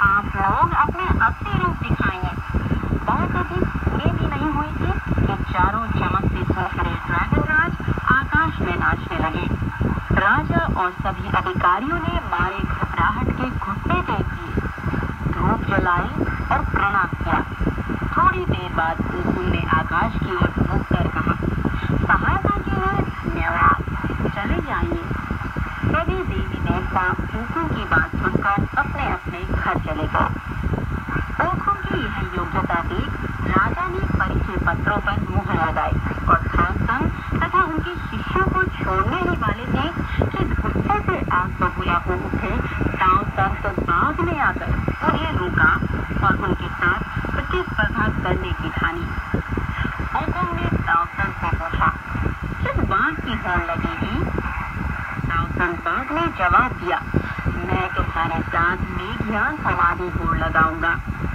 आप लोग अपने असली रूप दिखाएंगे। बहुत अधिक पूरे भी नहीं हुए थे कि चारों चमकते सुनहरे ड्रैगन राज आकाश में नाचने लगे। राजा और सभी अधिकारियों ने मारे घबराहट के घुटने टेक दिए, धूप जलाई और प्रणाम किया। थोड़ी देर बाद गोकुल ने आकाश की ओर मुख कर कहा, सहायता के लिए धन्यवाद, चले जाइए। सभी देवी देवता गोकुल की बात सुनकर अपने अपने घर चले गए। गोकुल की यह योग्यता देख राजा ने परिचय पत्रों पर मुहर लगाई और ताओसन तथा उनके शिष्यों को छोड़ने ही वाले थे कि गुस्से से आग बबूला हो उठे ताओसन तो बाग में आकर उन्हें रोका और उनके साथ प्रतिस्पर्धा करने की ठानी। गोकुल ने ताओसन से पूछा, किस बात की होड़ लगेगी? ताओसन बाघ ने जवाब दिया, मैं तुम्हारे साथ मेघयान समाधि होड़ लगाऊंगा।